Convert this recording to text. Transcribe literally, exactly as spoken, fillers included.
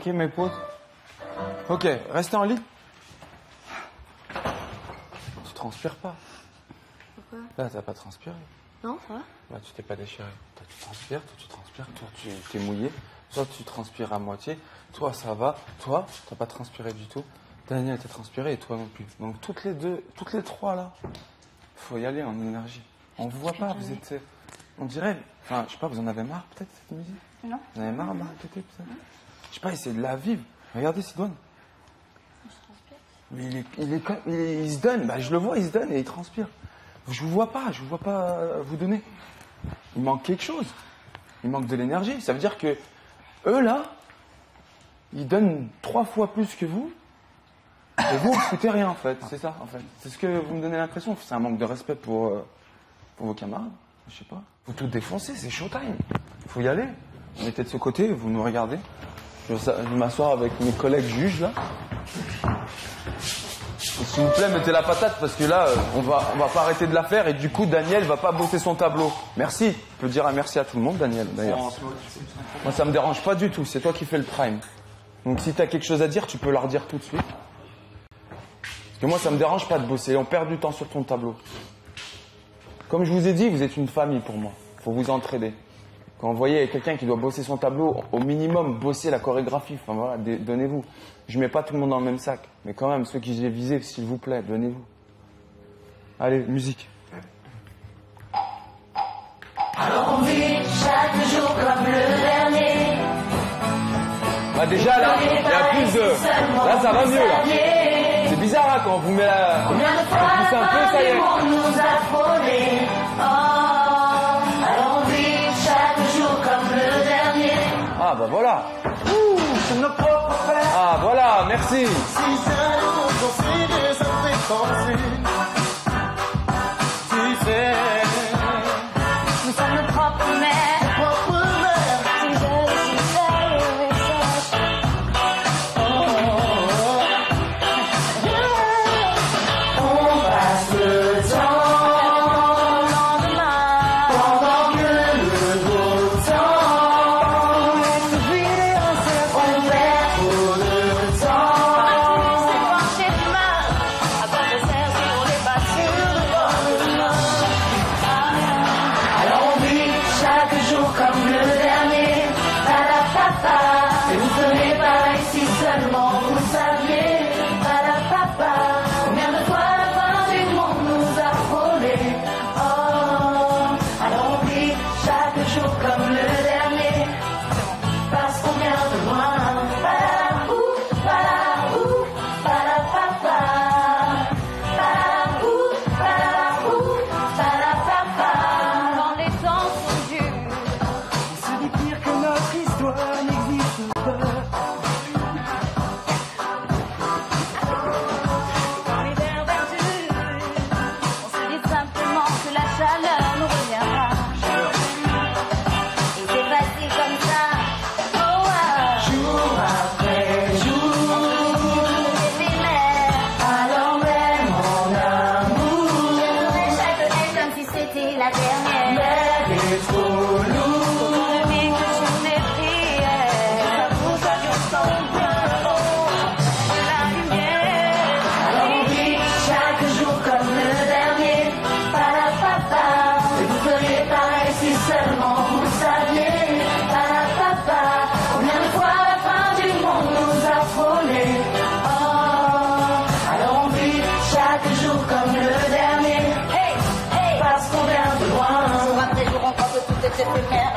Ok, mes potes. Ok, restez en lit. Tu transpires pas. Pourquoi? Là, t'as pas transpiré. Non, ça va? Là, tu t'es pas déchiré. Toi, tu transpires, toi, tu transpires, toi, tu t'es mouillé. Toi, tu transpires à moitié. Toi, ça va. Toi, t'as pas transpiré du tout. Daniel, t'as transpiré et toi non plus. Donc, toutes les deux, toutes les trois, là, faut y aller en énergie. On vous voit pas, vous êtes... On dirait... Enfin, je sais pas, vous en avez marre, peut-être, cette musique? Non. Vous en avez marre, marre, peut-être, peut-être? Je sais pas, essayez de la vivre. Regardez, Sidoine. Mais il, est, il, est, il, est, il se donne, bah, je le vois, il se donne et il transpire. Je vous vois pas, je vous vois pas euh, vous donner. Il manque quelque chose. Il manque de l'énergie. Ça veut dire que eux, là, ils donnent trois fois plus que vous. Et vous, vous foutez rien, en fait. C'est ça, en fait. C'est ce que vous me donnez l'impression. C'est un manque de respect pour, euh, pour vos camarades. Je sais pas. Faut tout défoncer, c'est showtime. Faut y aller. Vous mettez de ce côté, vous nous regardez. Je vais m'asseoir avec mes collègues juges, là. S'il vous plaît, mettez la patate parce que là, on va, on va pas arrêter de la faire et du coup, Daniel va pas bosser son tableau. Merci. Je peux dire un merci à tout le monde, Daniel, d'ailleurs. Moi, ça me dérange pas du tout. C'est toi qui fais le prime. Donc, si t'as quelque chose à dire, tu peux leur dire tout de suite. Parce que moi, ça me dérange pas de bosser. On perd du temps sur ton tableau. Comme je vous ai dit, vous êtes une famille pour moi. Faut vous entraider. Quand vous voyez quelqu'un qui doit bosser son tableau, au minimum, bosser la chorégraphie. Enfin voilà, donnez-vous. Je mets pas tout le monde dans le même sac. Mais quand même, ceux qui j'ai visés, s'il vous plaît, donnez-vous. Allez, musique. Alors on vit chaque jour comme le dernier. Bah déjà là, il y a plus de... Là, ça va mieux là. C'est bizarre là, quand on vous met la... Combien de fois on pousse un peu, ça y est. on nous a frôlé. Oh, alors on vit chaque jour comme le dernier. Ah bah voilà. Ouh, c'est nos propres frères. Ah voilà, merci. Si c'est considérer ça fait penser. Tu sais, Nous sommes nos propres mères. propre mère. Si je le suis seule et sèche. On passe le temps pendant que le beau temps. On perd trop de temps. C'est penché de mal. À quoi ça sert si on n'est pas sûr de voir. Alors on vit chaque jour comme le dernier. Palapapa. Et vous ferez pareil si seulement vous saviez. Palapapa. Combien de fois la fin du monde nous a frôlés. Oh, alors on vit chaque jour comme le dernier. Parce qu'on vient de loin. Palapou, palapou, palapapa. Palapou, palapou, palapapa. Quand les temps sont durs. Se dit pire que notre histoire n'existe pas. Quand l'hiver perdure, on se dit simplement que la chaleur nous reviendra. Et c'est facile comme ça. Oh, ah. Jour après jour, éphémère. Alors même mon amour, j'aimerais chaque année comme si c'était la dernière. Mais c'est trop lourd. Pour le que je n'ai prière. Pour ça je sens bien de la lumière. Alors on vit chaque jour comme le dernier. Palapapa. Et vous feriez pareil si seulement vous saviez. Palapapa. Combien de fois la fin du monde nous a frôlés. Oh, alors on vit chaque jour comme le dernier. Hey, hey. Parce qu'on vient de loin. Jour après jour, on croit que tout est éphémère.